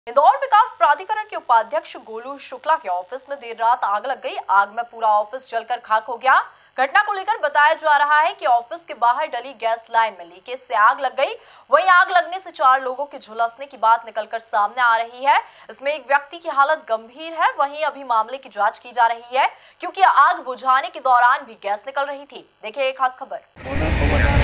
इंदौर विकास प्राधिकरण के उपाध्यक्ष गोलू शुक्ला के ऑफिस में देर रात आग लग गई। आग में पूरा ऑफिस जलकर खाक हो गया। घटना को लेकर बताया जा रहा है कि ऑफिस के बाहर डली गैस लाइन में लीकेज से आग लग गई। वहीं आग लगने से 4 लोगों के झुलसने की बात निकलकर सामने आ रही है। इसमें एक व्यक्ति की हालत गंभीर है। वहीं अभी मामले की जांच की जा रही है, क्योंकि आग बुझाने के दौरान भी गैस निकल रही थी। देखिए एक खास खबर।